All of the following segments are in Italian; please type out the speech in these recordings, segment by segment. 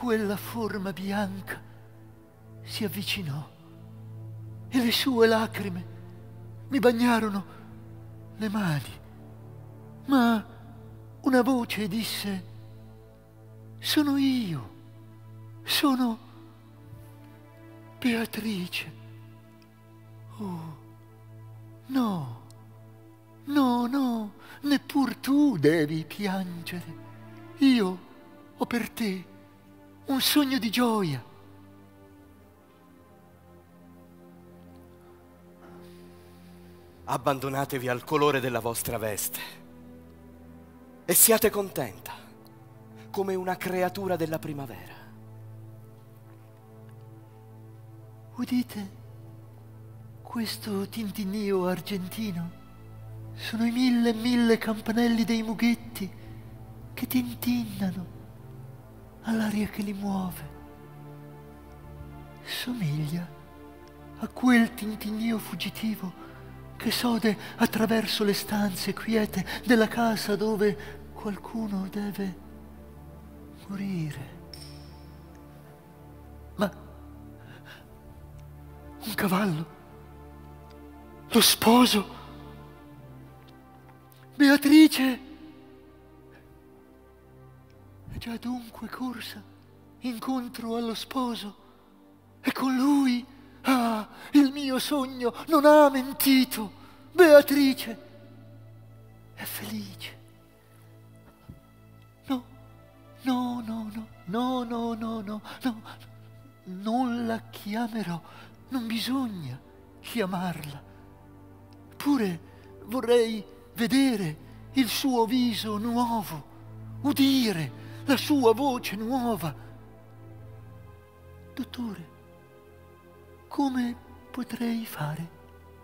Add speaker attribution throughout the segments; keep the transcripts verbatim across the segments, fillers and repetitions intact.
Speaker 1: quella forma bianca si avvicinò e le sue lacrime mi bagnarono le mani. Ma una voce disse: sono io, sono Beatrice. Oh, no, no, no, neppur tu devi piangere. Io ho per te un sogno di gioia.
Speaker 2: Abbandonatevi al colore della vostra veste e siate contenta, come una creatura della primavera.
Speaker 1: Udite questo tintinnio argentino? Sono i mille e mille campanelli dei mughetti che tintinnano all'aria che li muove. Somiglia a quel tintinnio fuggitivo che sode attraverso le stanze quiete della casa dove qualcuno deve morire. Ma un cavallo, lo sposo, Beatrice è già dunque corsa incontro allo sposo e con lui, ah, il mio sogno non ha mentito. Beatrice è felice. No, no, no, no, no, no, no, no, no, non la chiamerò, non bisogna chiamarla. Pure vorrei vedere il suo viso nuovo, udire la sua voce nuova. Dottore, come potrei fare?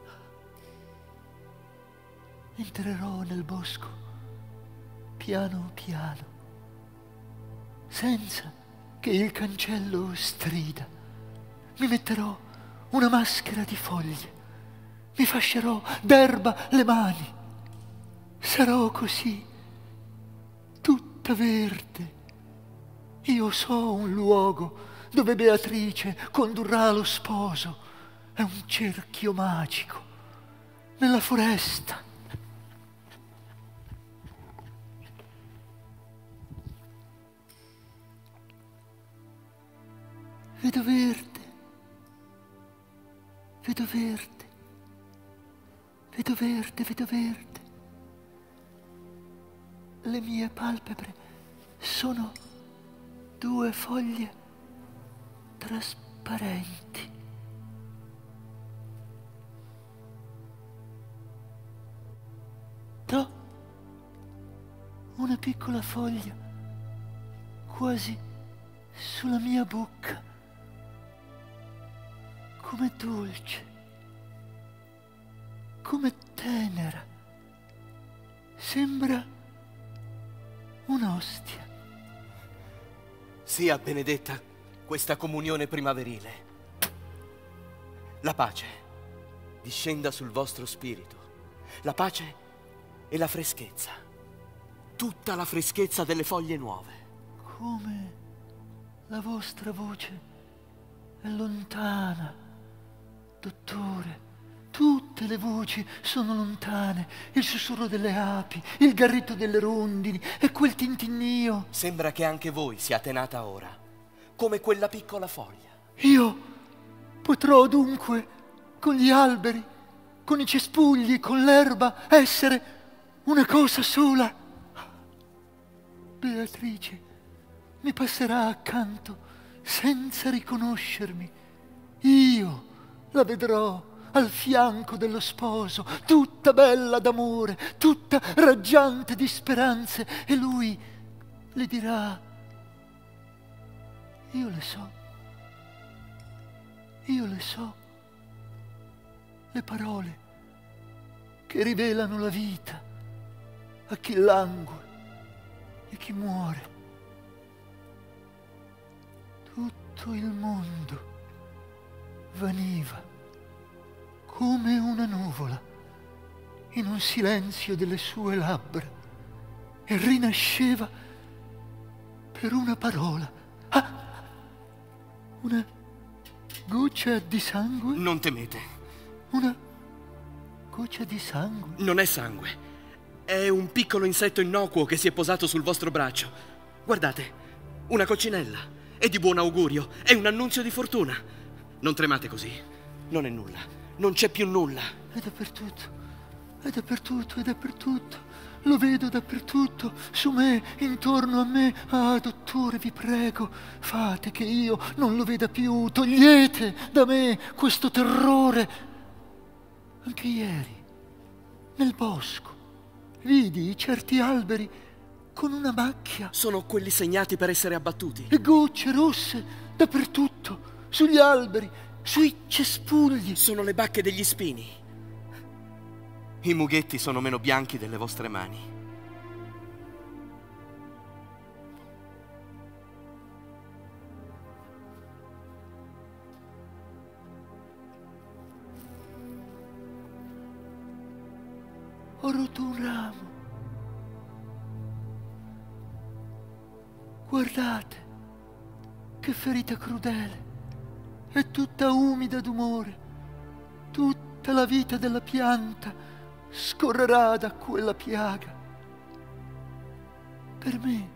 Speaker 1: Entrerò nel bosco, piano piano, senza che il cancello strida. Mi metterò una maschera di foglie, mi fascerò d'erba le mani. Sarò così, tutta verde. Io so un luogo dove Beatrice condurrà lo sposo. È un cerchio magico, nella foresta. Vedo verde, vedo verde, vedo verde, vedo verde. Le mie palpebre sono due foglie trasparenti. Do una piccola foglia quasi sulla mia bocca. Come dolce, come tenera, sembra un'ostia.
Speaker 2: Sia benedetta questa comunione primaverile. La pace discenda sul vostro spirito, la pace e la freschezza, tutta la freschezza delle foglie nuove.
Speaker 1: Come la vostra voce è lontana. Dottore, tutte le voci sono lontane. Il sussurro delle api, il garritto delle rondini e quel tintinnio.
Speaker 2: Sembra che anche voi siate nata ora, come quella piccola foglia.
Speaker 1: Io potrò dunque, con gli alberi, con i cespugli, con l'erba, essere una cosa sola. Beatrice mi passerà accanto senza riconoscermi. Io la vedrò al fianco dello sposo, tutta bella d'amore, tutta raggiante di speranze, e lui le dirà: io le so, io le so, le parole che rivelano la vita a chi langue e chi muore. Tutto il mondo vaniva come una nuvola in un silenzio delle sue labbra e rinasceva per una parola. Ah, Una goccia di sangue?
Speaker 2: Non temete.
Speaker 1: Una goccia di sangue?
Speaker 2: Non è sangue. È un piccolo insetto innocuo che si è posato sul vostro braccio. Guardate, una coccinella. È di buon augurio. È un annunzio di fortuna. Non tremate così. Non è nulla. Non c'è più nulla.
Speaker 1: È dappertutto. È dappertutto, è dappertutto. Lo vedo dappertutto, su me, intorno a me. Ah, dottore, vi prego, fate che io non lo veda più. Togliete da me questo terrore. Anche ieri, nel bosco, vidi certi alberi con una macchia.
Speaker 2: Sono quelli segnati per essere abbattuti.
Speaker 1: E gocce rosse dappertutto, sugli alberi, sui cespugli.
Speaker 2: Sono le bacche degli spini. I mughetti sono meno bianchi delle vostre mani.
Speaker 1: Ho rotto un ramo. Guardate, che ferita crudele. È tutta umida d'umore. Tutta la vita della pianta scorrerà da quella piaga. Per me.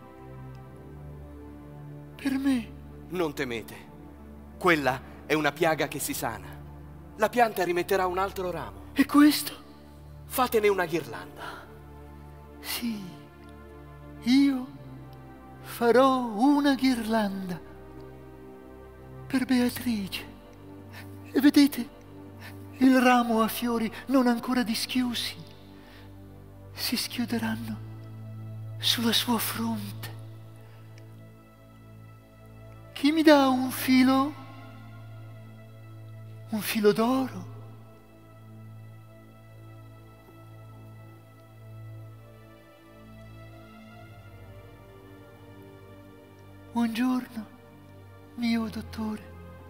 Speaker 1: Per me.
Speaker 2: Non temete. Quella è una piaga che si sana. La pianta rimetterà un altro ramo.
Speaker 1: E questo?
Speaker 2: Fatene una ghirlanda.
Speaker 1: Sì, io farò una ghirlanda per Beatrice. E vedete? Il ramo a fiori non ancora dischiusi si schiuderanno sulla sua fronte. Chi mi dà un filo? Un filo d'oro? Buongiorno, mio dottore.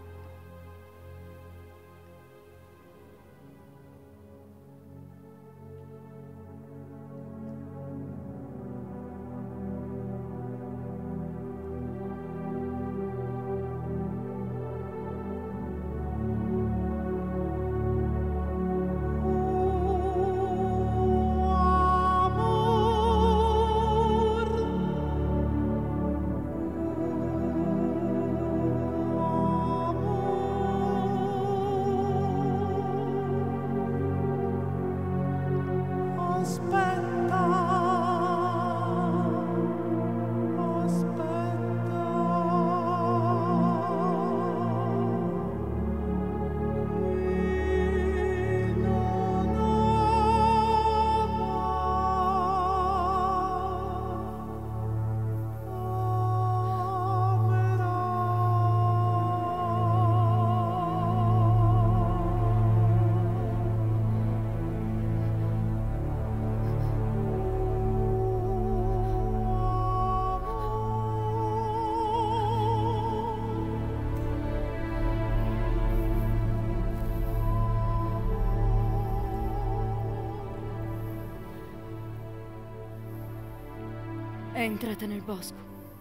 Speaker 3: È entrata nel bosco.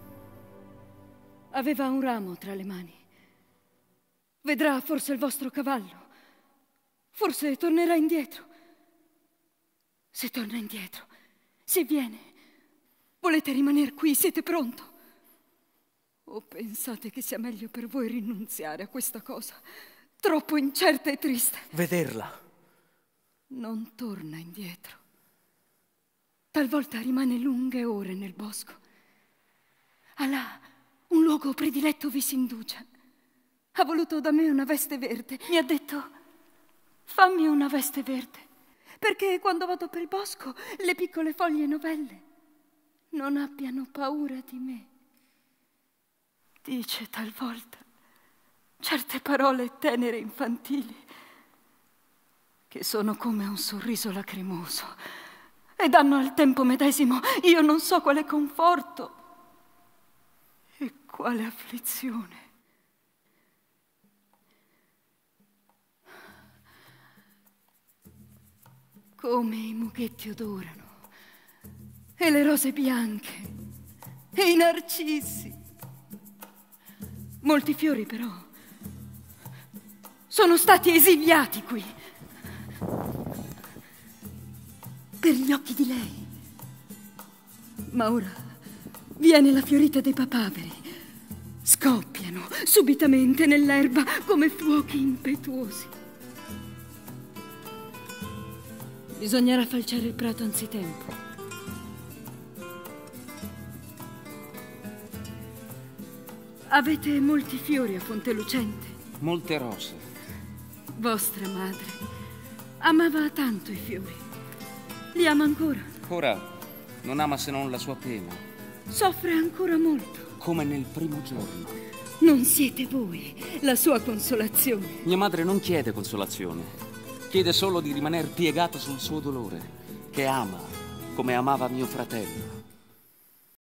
Speaker 3: Aveva un ramo tra le mani. Vedrà forse il vostro cavallo. Forse tornerà indietro. Se torna indietro, se viene, volete rimanere qui? Siete pronto? O pensate che sia meglio per voi rinunziare a questa cosa troppo incerta e triste?
Speaker 2: Vederla.
Speaker 3: Non torna indietro. Talvolta rimane lunghe ore nel bosco. Ha là un luogo prediletto vi si indugia. Ha voluto da me una veste verde. Mi ha detto, fammi una veste verde, perché quando vado per il bosco le piccole foglie novelle non abbiano paura di me. Dice talvolta certe parole tenere e infantili che sono come un sorriso lacrimoso e danno al tempo medesimo io non so quale conforto e quale afflizione. Come i mughetti odorano, e le rose bianche, e i narcisi. Molti fiori, però, sono stati esiliati qui. Per gli occhi di lei. Ma ora viene la fiorita dei papaveri. Scoppiano subitamente nell'erba come fuochi impetuosi. Bisognerà falciare il prato anzitempo. Avete molti fiori a Fontelucente?
Speaker 4: Molte rose.
Speaker 3: Vostra madre amava tanto i fiori. Li ama ancora?
Speaker 4: Ora non ama se non la sua pena.
Speaker 3: Soffre ancora molto.
Speaker 4: Come nel primo giorno.
Speaker 3: Non siete voi la sua consolazione.
Speaker 4: Mia madre non chiede consolazione. Chiede solo di rimanere piegata sul suo dolore, che ama come amava mio fratello.